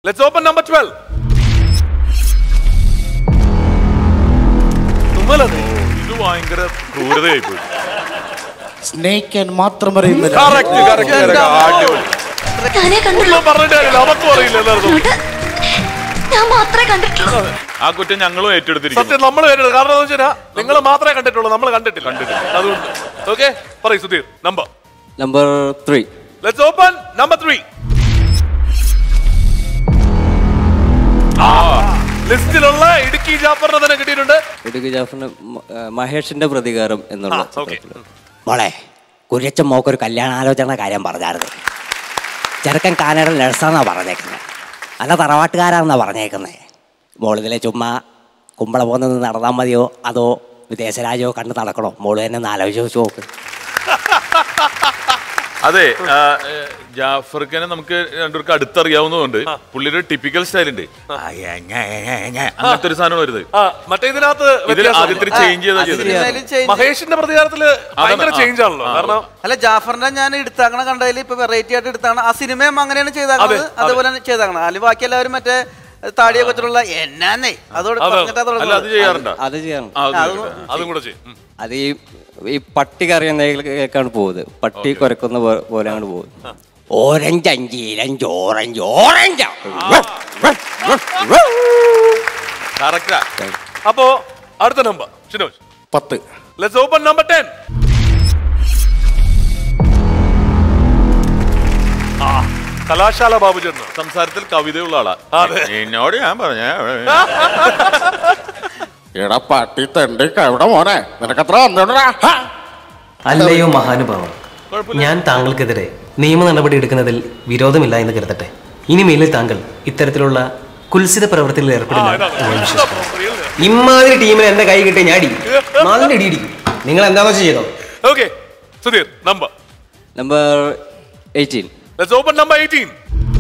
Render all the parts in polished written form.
Let's open number 12. ഇത് ഭയങ്കര ക്രൂരതയായി പോയി. സ്നേഹിക്കാൻ മാത്രം അറിയുന്നില്ല. ആ കുറ്റം ഞങ്ങളും ഏറ്റെടുത്തിരിക്കും. സത്യം നമ്മൾ ഏറ്റെടുത്തു. കാരണം എന്താ വെച്ചാൽ നിങ്ങൾ മാത്രമേ കണ്ടിട്ടുള്ളൂ, നമ്മൾ കണ്ടിട്ടില്ല. അതുകൊണ്ട് ഓക്കെ പറയൂ Sudheer. Number 3. Let's open number 3. ലിസ്റ്റിലുള്ള ഇടുക്കി ജാഫറിനെ തന്നെ കിട്ടിയിട്ടുണ്ട്. ഇടുക്കി ജാഫറിന് മഹേഷിന്റെ പ്രതികാരം എന്നുള്ള മോളെ കുര്യച്ചൻ മോക്കൊരു കല്യാണാലോചന കാര്യം പറഞ്ഞായിരുന്നു. ചെറുക്കൻ കാനഡ നഴ്സാന്നാ പറഞ്ഞേക്കുന്നത്, അല്ല തറവാട്ടുകാരാണെന്നാ പറഞ്ഞേക്കുന്നത്. മോളിതിലെ ചുമ്മാ കുമ്പള പോകുന്നത് നടന്നാൽ മതിയോ അതോ വിദേശ രാജ്യമോ കണ്ട് നടക്കണോ? മോള് തന്നെ ഒന്ന് ആലോചിച്ച് നോക്ക്. അതെ, ജാഫർഖാനെ നമുക്ക് രണ്ടുപേർക്ക് അടുത്തറിയാവുന്നതുകൊണ്ട് പുള്ളിയുടെ ടിപ്പിക്കൽ സ്റ്റൈൽ ഉണ്ട്. അങ്ങനത്തെ ഒരു സാധനം വരുന്നത്. മറ്റേ ഇതിനകത്ത് ആദ്യത്തിന് ചേഞ്ച് ചെയ്ത മഹേഷിന്റെ പ്രതികാരത്തില് ഭയങ്കര ചേഞ്ച് ആണല്ലോ. കാരണം അല്ല ജാഫറിന്റെ ഞാൻ എടുത്താക്കണ കണ്ടതിൽ ഇപ്പൊ വെറൈറ്റി ആയിട്ട് എടുത്താണ്. ആ സിനിമയും അങ്ങനെയാണ് ചെയ്താക്കുന്നത്, അതുപോലെ ചെയ്താക്കണം. അതിൽ ബാക്കി എല്ലാവരും മറ്റേ താടിയെ കുറിച്ചുള്ള എന്നാന്നേ അതോട് അത് ചെയ്യാറുണ്ട്. അതും കൂടെ ചെയ്യും. അത് ഈ പട്ടി കറിയുന്നതിലേക്കാണ് പോകുന്നത്. പട്ടി കുരക്കുന്ന പോലെയാണ് പോകുന്നത്. ഓറഞ്ച് 5 ഇലഞ്ച് ഓറഞ്ച് ഓറഞ്ച്. അപ്പോ അടുത്ത നമ്പർ 10. Let's open number 10. കലാശാല ബാബുചേട്ടൻ സംസാരത്തിൽ കവിതയുള്ള ആളാ. എന്നോട് ഞാൻ പറഞ്ഞ എടാ പട്ടി തണ്ടി എവിടെ മോനെ, നിനക്കത്ര അല്ലയോ മഹാനുഭാവം, ഞാൻ താങ്കൾക്കെതിരെ നിയമ നടപടി എടുക്കുന്നതിൽ വിരോധമില്ല എന്ന് കരുതട്ടെ. ഇനിമേലിൽ താങ്കൾ ഇത്തരത്തിലുള്ള കുൽസിത പ്രവൃത്തിയിൽ ഏർപ്പെടില്ല എന്ന് വിശ്വസിക്കുന്നു. ഇമാതിരി ടീമിന് എന്റെ കൈ കിട്ടിയ ഞാടി മാതിരി ഇടിയിടിക്കും. നിങ്ങൾ എന്താണോ ചെയ്തോ? Okay Sudheer, number 18. Let's open number 18.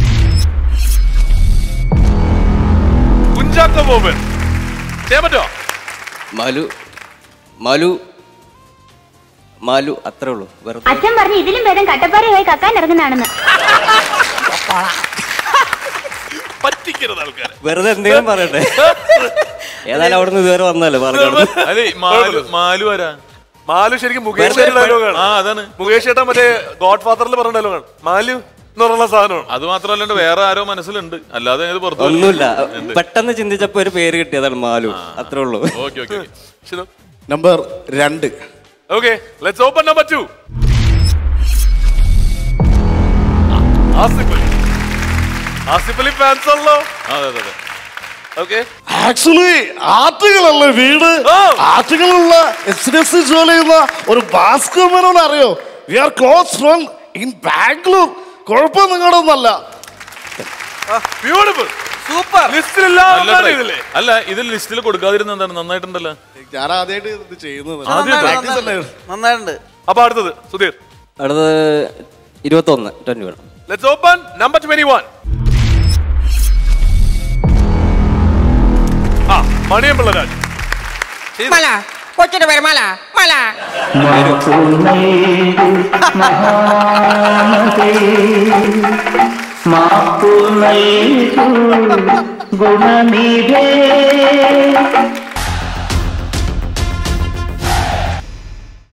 Kunchacko Boban ചെയ്യാൻ പറ്റോ? മാലു മാലു മാലു അത്രേ ഉള്ളൂ. അച്ഛൻ പറഞ്ഞു ഇതിലും ഭേദം കട്ടപ്പാറയായി കക്കാൻ ഇറങ്ങുന്നതാണെന്ന്. പറ്റിക്കരുത് ആൾക്കാരെ. വെറുതെ എന്തെങ്കിലും പറയട്ടെ. ഏതായാലും അവിടെ നിന്ന് ഇതുവരെ വന്നല്ലോ പറഞ്ഞു. മാലു ആരാ? മാലു ശരിക്കും മുകേഷ് ഡയലോഗാണ്. അതാണ് മുകേഷ് ചേട്ടാ മറ്റേ ഗോഡ് ഫാദറിൽ പറഞ്ഞ ഡയലോഗാണ് മാലു എന്ന് പറഞ്ഞ സാധനമാണ്. അത് മാത്രമല്ല വേറെ ആരോ മനസ്സിലുണ്ട്, അല്ലാതെ ഒന്നുമില്ല. പെട്ടെന്ന് ചിന്തിച്ചപ്പോ ഒരു പേര് കിട്ടിയതാണ് മാലു, അത്രേ ഉള്ളൂ. Number 2. Okay, let's open number 2. Asif Ali fans ആണല്ലോ. അതെ. Okay. ആക്ച്വലി ആറ്റുകളുള്ള വീട്, ആറ്റുകളുള്ള എക്സിഡൻസ് ജോലി ചെയ്യുന്ന ഒരു ഭാസ്കരനോട് അറിയോ? We are close friend in Bangalore. കുഴപ്പം നിങ്ങളുടെ ഒന്നല്ല. Beautiful, super. അല്ല ഇതിൽ ലിസ്റ്റിൽ കൊടുക്കാതിരുന്ന എന്താണ്? നന്നായിട്ടുണ്ടല്ലോ. ഞാൻ ആദ്യമായിട്ട് ഇത് ചെയ്യുന്നത്. നന്നായിട്ടുണ്ട്. അപ്പൊ അടുത്തത് സുധീർ. അടുത്തത് 21. Let's open number 21. Maniyanpilla Raj. കൊച്ചിന്റെ പേര് മല.